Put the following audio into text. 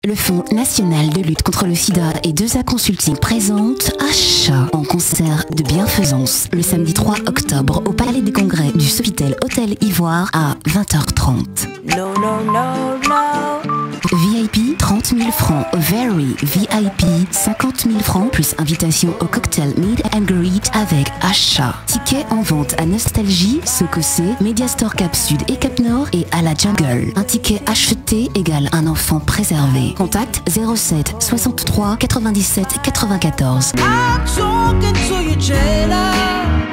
Le Fonds national de lutte contre le sida et 2A Consulting présente Achat en concert de bienfaisance le samedi 3 octobre au Palais des Congrès du Sofitel Hôtel Ivoire à 20h30. No, no, no, no. VIP 30 000 francs, Very VIP 50 000 francs plus invitation au cocktail Meet and Greet avec Achat. Tickets en vente à Nostalgie, Sococé, Mediastore Cap Sud et Cap Nord et à la Jungle. Un ticket acheté égale un enfant préservé. Contact 07 63 97 94. I'm talking to you, jailer.